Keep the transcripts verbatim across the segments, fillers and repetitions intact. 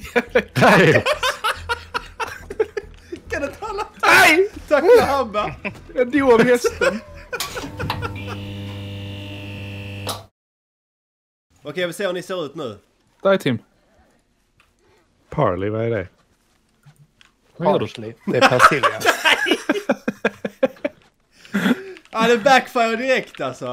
Nej! Kan det tala? Nej! Tack för Hamma! Jag dog av hästen. Okej, vi ser hur ni ser ut nu. Där är Tim. Parley, vad är det? Vad gör du? Parsley. Det är persilja. Ja, det backfire direkt alltså.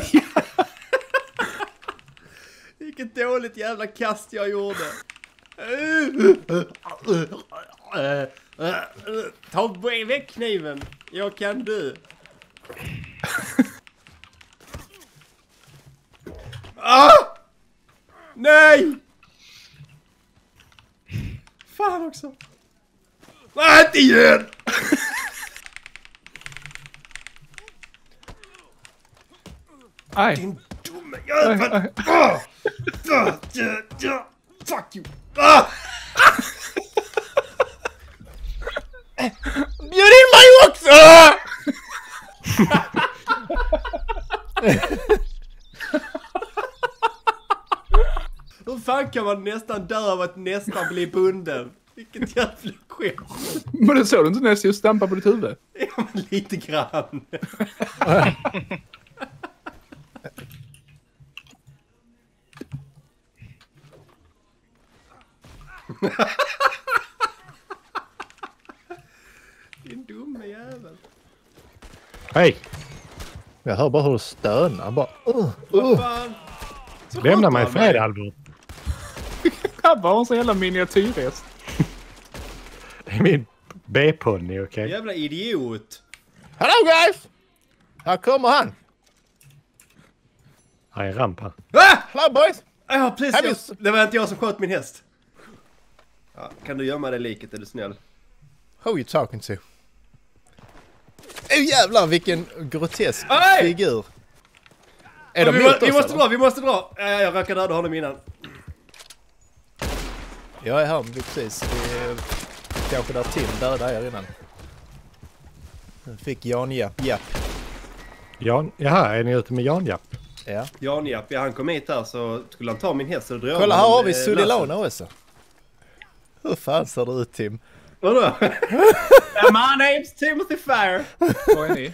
Vilket dåligt jävla kast jag gjorde. Ta väck kniven. Jag kan dö. Ah! Nej! Fan också. Nej, inte igen! Nej. Din dumme jävel! Ah! Fuck you! Ah! Bjud in mig också! Hur fan kan man nästan dö av att nästan bli bunden? Vilket jävla skämt. Men det såg du inte nästan just stampa på ditt huvud? Ja, men lite grann. Din dumme jävel. Hej! Jag hör bara hur du stönar. Bara, uh, Vad uh. fan? Så Lämna skjuter mig han fred, Albert. Han var en sån jävla miniatyrrest. Det är min B-ponny, okej? Okay? Jävla idiot. Hello guys! Här kommer han. Här är en ramp här. Ah! Hello boys! Ja, precis. Have Jag, you- det var inte jag som sköt min häst. Ja, kan du gömma det liket, är du snäll? Who are you talking to? Åh oh, jävlar vilken grotesk Aj! figur. Är Ja, de vi, mot må, vi oss, måste eller? dra, vi måste dra. Ja, jag råkade döda honom innan. Jag är här, vi precis. Vi är kanske där Tim döda er innan. Nu fick Jan Japp. Japp. Jan, jaha, är ni ute med Jan Japp? Ja. Jan Japp, ja, han kom hit här så skulle han ta min häst och dra Kolla, honom, här har vi eh, Sudilona också. Hur fan ser det ut, Tim? Vadå? My name's Timothy Fire. Var är ni?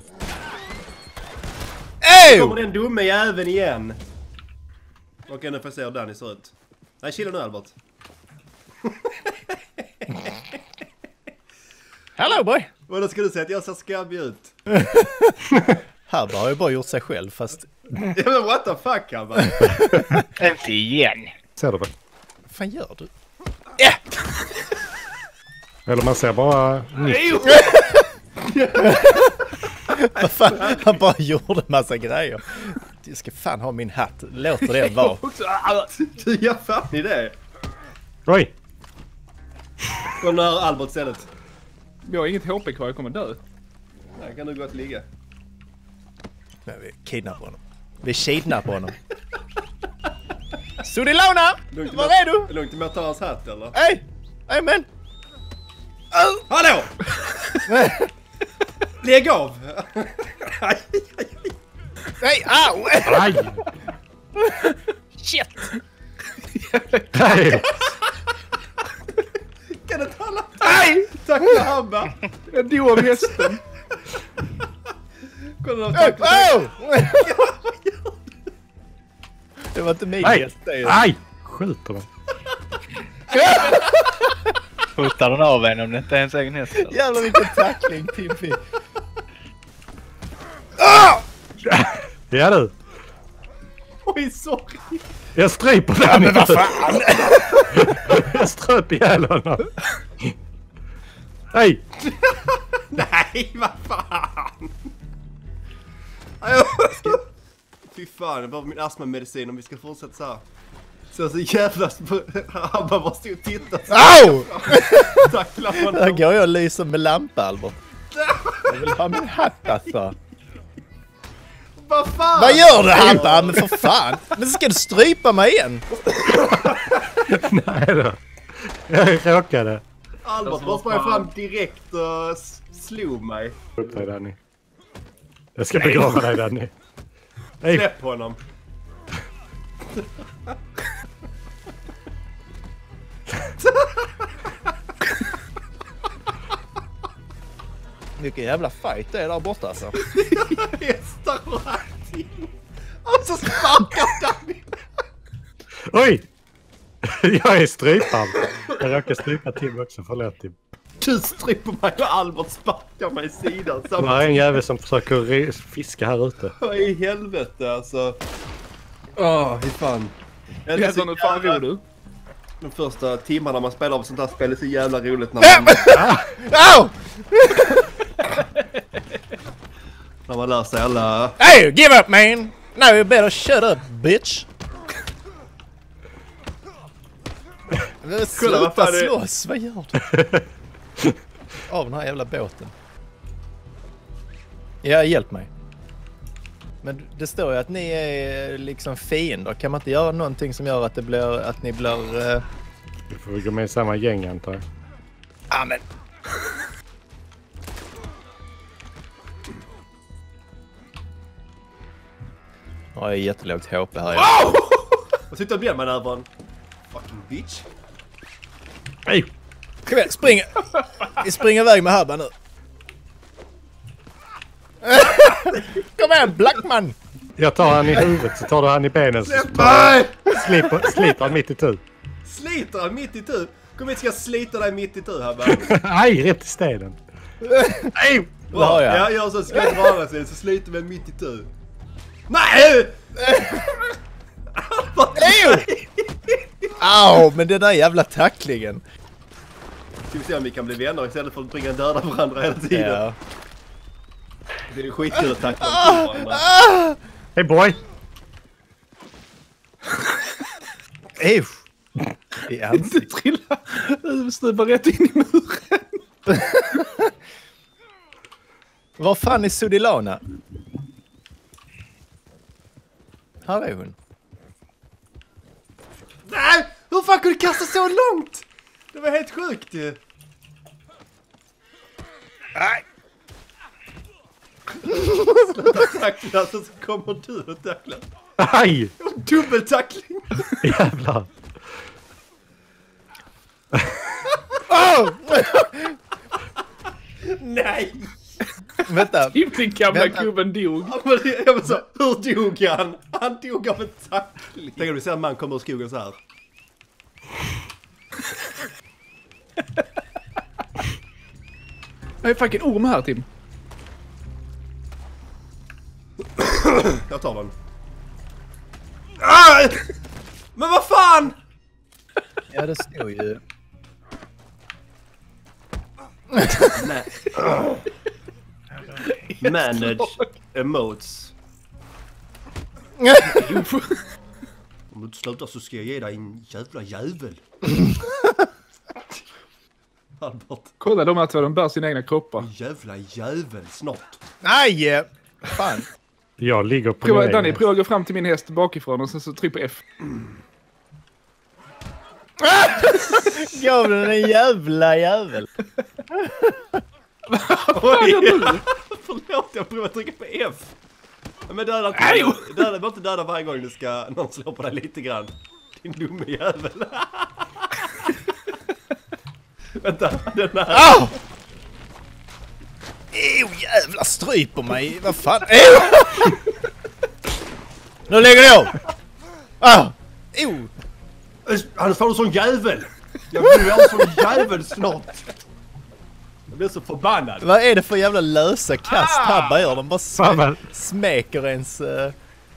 Kommer Ey! den dumme jäveln igen. Okej, nu får jag se hur Danny ser ut. Nej, chilla nu Albert. Hello boy! Vadå, ska du säga att jag ser skabbig ut? Här har ju bara gjort sig själv fast... Ja, men what the fuck, han bara. Inte igen. Ser du väl? Vad fan gör du? Eller man ser bara... nittio. Vad fan? Han bara gjorde massa grejer. Jag ska fan ha min hatt. Låter det vara. Du gör fan i det. Oj! Kom när Albert istället. Jag har inget H P kvar, jag kommer dö. Här kan du gott ligga. Nej, vi kidnappar honom. Vi kidnappar honom. Sudilona! Lugnt Var med- är du? Lugnt med att ta hans hatt, eller? Hej! Hej men! Hallå! Lägg av! Aj, aj, aj. Nej, au! Aj! Shit! Nej! Kan det tala? Nej! Tack för Hamma! Jag dog av hästen. Kolla, Oh! tack för Det var inte min Nej! häst. det är ju- Aj! Skjuter den. Hotar den av en om det inte är ens egen häst? eller? Jävlar vilken tackling, Timmy. Ja du. Oj, sorry! Jag stryper den. Ja, men vad fan? Jag ströp ihjäl honom. Nej! Nej, vad fan! Aj, fy fan, jag behöver min astmamedicin om vi ska fortsätta så här. Så så jävla... Han bara stod och tittade. Au! Tackla Där honom. går jag och lyser med lampa, Albert. Jag vill ha min hatt alltså. Vad fan? Vad gör du, Hampa? Men för fan! Men ska du strypa mig igen? Nej då. Jag råkade. Albert bara sprang fram direkt och s- slog mig. Upp dig, Danny. Jag ska begrava dig, Danny. Nej. Släpp honom. Vilken jävla fight det är där borta alltså. Hästar och allting. Och så sparkar Danny. Oj! Jag är strypad. Jag råkar strypa Tim också, förlåt Tim. Du stryper mig och Albert sparkar mig i sidan. Det är en jävel som försöker fiska här ute. Vad i helvete alltså. Åh, oh, hur fan. Jag vet inte fan roligt du. De första timmarna man spelar av sånt här spel är så jävla roligt när man... Au! när man lär sig alla... Hey, give up man! Now you better shut up, bitch! Sluta slåss, vad gör du? Av den här jävla båten. Ja, hjälp mig. Men det står ju att ni är liksom fiender. Kan man inte göra någonting som gör att det blir att ni blir... Uh... Vi får gå med i samma gäng antar jag. Amen. Jag har jättelågt H P här. Wow! Vad sitter blir man över en fucking bitch? Nej! Kom igen, spring! Vi springer iväg med Habba nu. Kom igen, Blackman! Jag tar han i huvudet så tar du han i benen så Släpp tar mig! slipper, sliter han mitt i tu. Sliter han mitt i tu? Kom hit, ska jag slita dig mitt i tu här bara. Aj, rätt i stenen. Nej! Bra, ja, jag så ska jag röra sig så sliter vi mitt i tu. Nej! Au, men den där jävla tacklingen. Ska vi se om vi kan bli vänner istället för att bringa döda varandra hela tiden. Ja. Det är ju skitkul att tackla varandra. Hey boy! Ew. I Du ansiktet. trillar. Du stupar rätt in i muren. Var fan är Sudilana? Här är hon. Nej! Hur fan kunde du kasta så långt? Det var helt sjukt ju. Nej. Sluta tackla så kommer du att tackla. Aj! Dubbeltackling. Jävlar. Oh! Nej! Vänta. Den gamla Vänta. gubben dog. Ja, men det- jag vill så, hur dog han? Han dog av en tackling. Tänk om du ser en man komma ur skogen så här. Jag är fucking orm här, Tim. Jag tar den. Ah! Men vad fan? Ja, det står ju. Nej. Manage emotes. Om du inte slutar så ska jag ge dig en jävla jävel. Albert. Kolla de här två, de bär sina egna kroppar. En jävla jävel snart. Nej! Fan. Jag ligger på Prova, min Danny, egen. prova att gå fram till min häst bakifrån och sen så tryck på F. Gav den en jävla jävel. Oj, förlåt, jag provar att trycka på F. Men döda inte, döda, bara inte döda varje gång du ska någon slå på dig lite grann. Din dumme jävel. Vänta, den här. Au! Ew, jävla stryper mig. Vad fan? Ew! Nu lägger jag av. Ah! Ew! Han får en sån jävel. Jag blir en sån jävel snart. Jag blir så förbannad. Vad är det för jävla lösa kast Habba gör? De bara Fan, men- sm- smäker ens... Uh...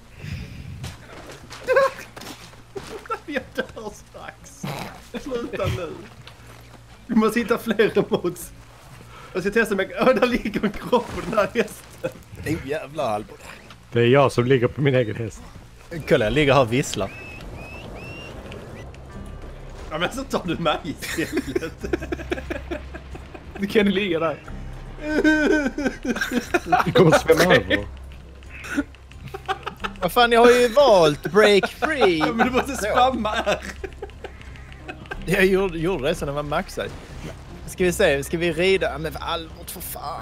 Jag dör strax. Sluta nu. Vi måste hitta fler emotes. Jag ska testa mig. Åh, där ligger en kropp på den här hästen. Ew, jävla Albert. Det är jag som ligger på min egen häst. Kolla, jag ligger här och visslar. Ja, men så tar du mig istället. Du kan ligga där. Det kommer svämma över. Vad fan, jag har ju valt break free. Ja, men du måste spamma här. Jag gjorde, gjorde det så när man maxade. Ska vi se, ska vi rida? Men för Albert, för fan.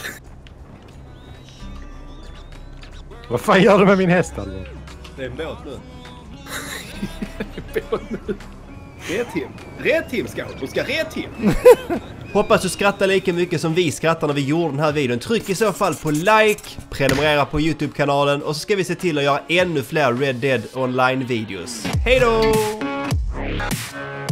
Vad fan gör du med min häst alltså? Det är en båt nu. Red Tim. Red Tim ska hon. Hon ska red Tim. Hoppas du skrattar lika mycket som vi skrattar när vi gjorde den här videon. Tryck i så fall på like, prenumerera på YouTube-kanalen och så ska vi se till att göra ännu fler Red Dead Online-videos. Hej då!